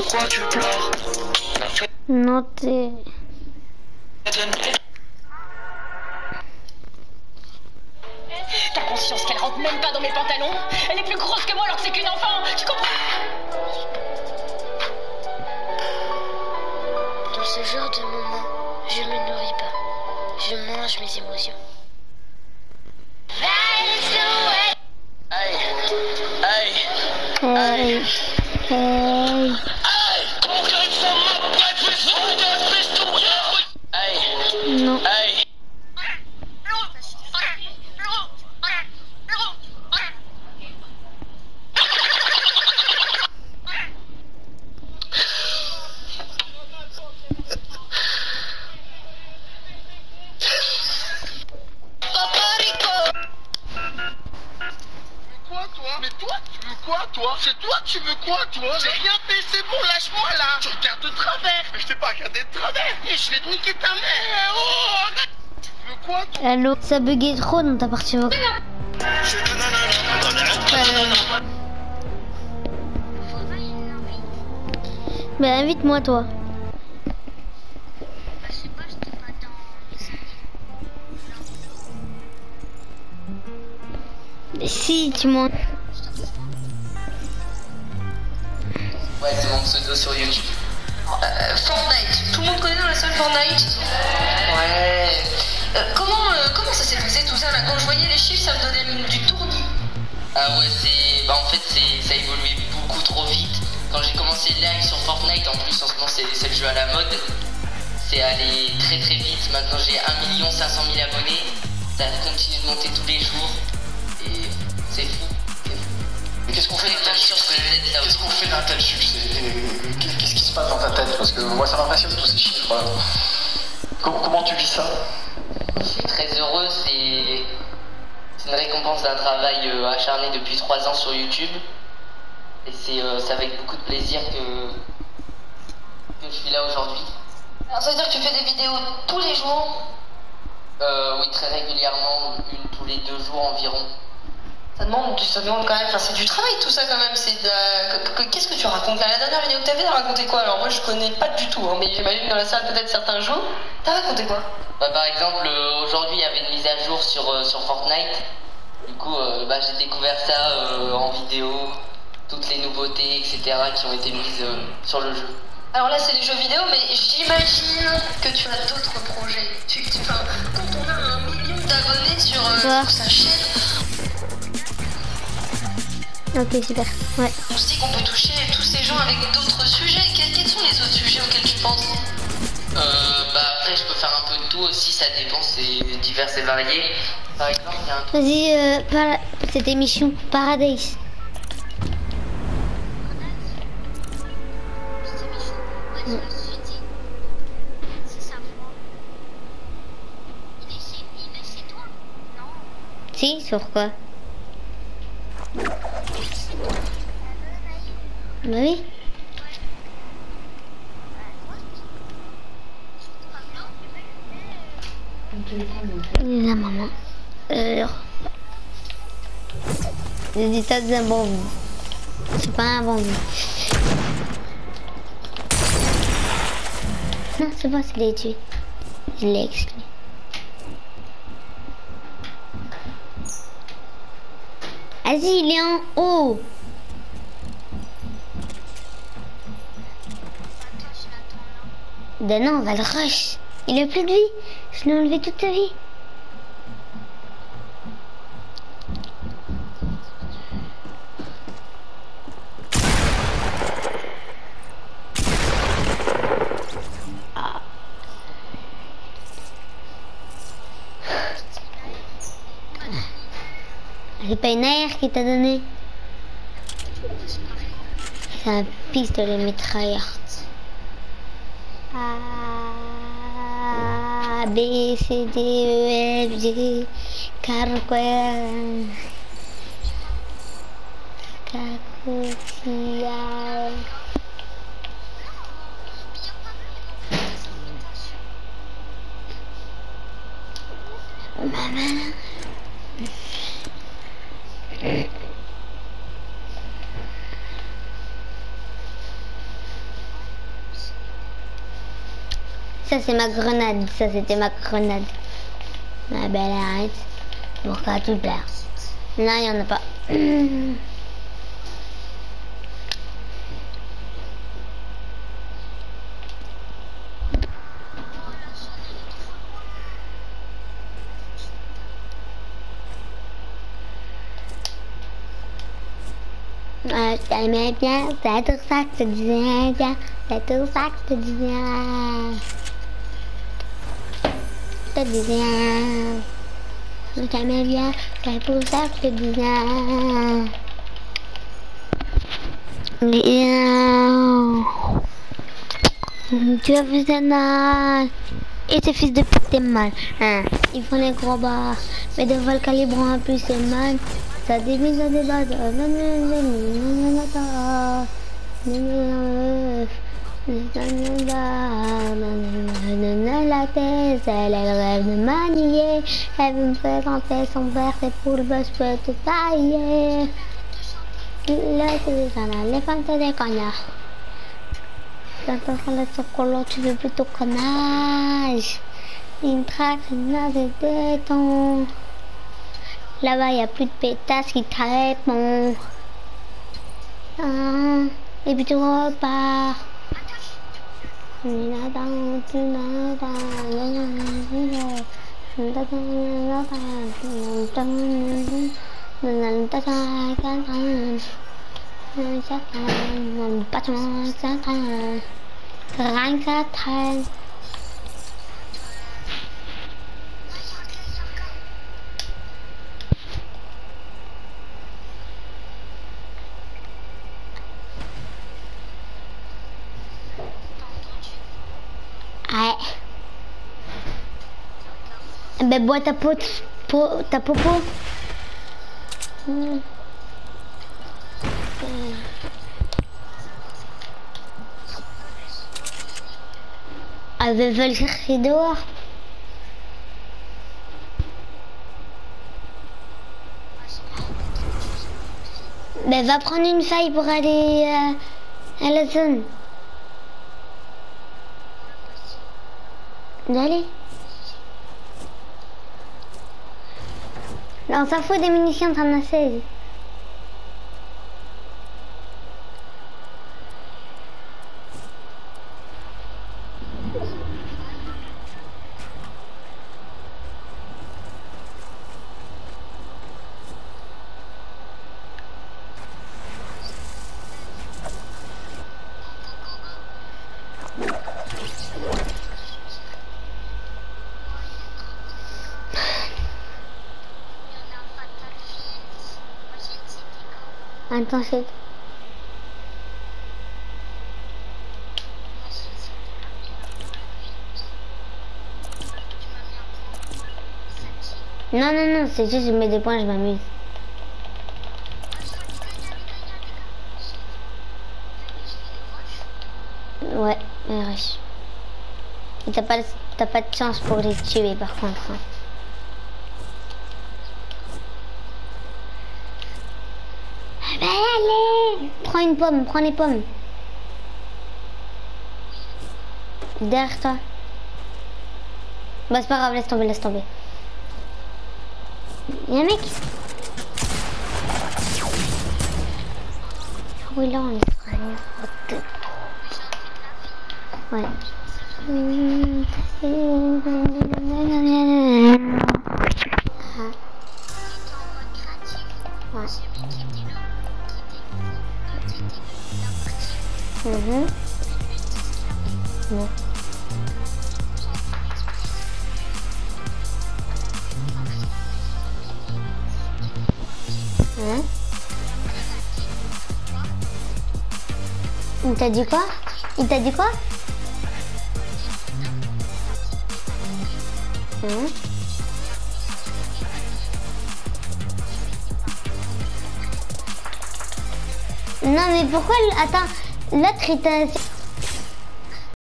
pourquoi tu pleures? Non, t'es... T'as conscience qu'elle rentre même pas dans mes pantalons? Elle est plus grosse que moi alors que c'est qu'une enfant, tu comprends? Dans ce genre de moment, je me nourris pas. Je mange mes émotions. Hey, hey, Hey, hey. hey, Non. hey. Mais toi, tu veux quoi, toi? C'est toi, tu veux quoi, toi? J'ai rien fait, c'est bon, lâche-moi, là. Tu regardes de travers. Mais je t'ai pas regardé de travers. Et je vais te niquer ta mère. Oh, arrête. Tu veux quoi, toi? Allô, ça buguait trop dans ta partie vocale. Mais invite-moi, toi. Mais si, tu m'en... Ouais, c'est mon pseudo sur YouTube. Fortnite. Tout le monde connaît dans la salle Fortnite? Ouais. Comment ça s'est passé tout ça là? Quand je voyais les chiffres, ça me donnait du tournis. Ah ouais, en fait, ça a évolué beaucoup trop vite. Quand j'ai commencé le live sur Fortnite, en plus, en ce moment, c'est le jeu à la mode. C'est allé très très vite. Maintenant, j'ai 1 500 000 abonnés. Ça continue de monter tous les jours. Et c'est fou. Mais qu'est-ce qu'on fait d'un tel succès? Qu'est-ce qu'on fait d'un tel succès? Qu'est-ce qui se passe dans ta tête? Parce que moi, ça m'impressionne tous ces chiffres. Comment tu vis ça? Je suis très heureux. C'est une récompense d'un travail acharné depuis 3 ans sur YouTube. Et c'est avec beaucoup de plaisir que je suis là aujourd'hui. Alors ça veut dire que tu fais des vidéos tous les jours? Oui, très régulièrement, une tous les 2 jours environ. Ça demande quand même, enfin c'est du travail tout ça quand même, qu'est-ce que tu racontes là? La dernière vidéo que t'as fait, t'as raconté quoi? Alors moi je connais pas du tout, hein, mais j'imagine dans la salle peut-être certains jours. T'as raconté quoi? Par exemple, aujourd'hui il y avait une mise à jour sur Fortnite. Du coup, j'ai découvert ça en vidéo, toutes les nouveautés, etc. qui ont été mises sur le jeu. Alors là c'est les jeux vidéo, mais j'imagine que tu as d'autres projets. Quand on a 1 million d'abonnés sur sa chaîne, Ok, super. Ouais. on se dit qu'on peut toucher tous ces gens avec d'autres sujets. Quels sont les autres sujets auxquels tu penses? Après, je peux faire un peu de tout aussi, ça dépend, c'est divers et varié. Par exemple, il y a un truc. Vas-y, cette émission, Paradise. Si, sur quoi? Bah oui. La maman. J'ai dit ça d'un bandit. C'est pas un bandit. Non, c'est pas, je l'ai tué. Je l'ai exclu. Vas-y, il est en haut. Ben non, on va le rush. Il a plus de vie. Je l'ai enlevé toute ta vie. Ah. C'est pas une AR qui t'a donné. C'est un pistolet mitrailleur. A, B, C, D, E, F, G, Cacotia. Maman. Ça c'est ma grenade, ça c'était ma grenade. Ma belle arrête. Pourquoi tu pleures? Là il y en a pas. T'aimais bien, c'est tout ça que je te disais bien, c'est tout ça que je te disais. Je te disais, je t'aimais bien, c'est pour ça que je te disais. Tu as fait ça mal. Et ces fils de pute t'es mal. Hein. Ils font les gros bas, mais de vol calibre en plus c'est mal. Ça dévie dans des bases. La thèse, elle rêve de manier. Elle veut me présenter son père, c'est pour le boss, peut tout tailler. Là, c'est ça, les femmes, c'est des connards. Quand on prend le chocolat, tu veux plutôt connage. Une traque, une nase de béton. Là-bas, il n'y a plus de pétasses qui te répondent. Ah, et puis tu repars. Ouais. Ben bois ta popo. Elle veut le chercher dehors. Ben va prendre une faille pour aller à la zone. D'aller. On s'en fout des munitions, t'en as 16. Attends, c'est... Non, c'est juste je mets des points, je m'amuse. Ouais, RH. Et t'as pas de chance pour les tuer par contre. Hein. Ben allez, prends une pomme, prends les pommes. Derrière toi. Bah c'est pas grave, laisse tomber, laisse tomber. Y'a un mec. Oui là on est ouais. Il t'a dit quoi? Il t'a dit quoi? Non mais pourquoi... Attends, l'autre il t'a...